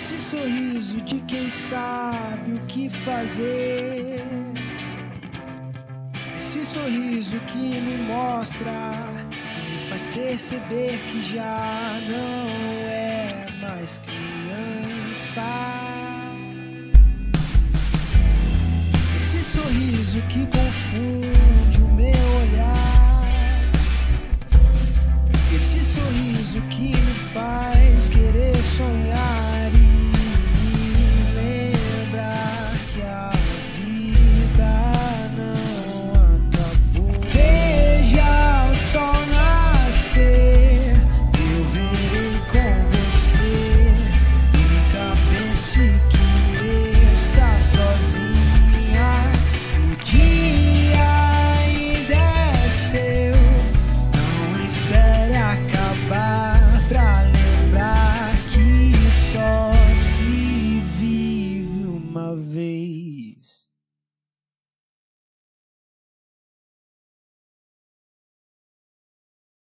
Esse sorriso de quem sabe o que fazer. Esse sorriso que me mostra e me faz perceber que já não é mais criança. Esse sorriso que confunde o meu olhar. Esse sorriso que me faz querer sonhar e me lembra que a vida não acabou. Veja o sol nascer, eu verei com você. Nunca pense que está sozinha. O dia ainda é seu, não espere acabar pra lembrar que só se vive uma vez.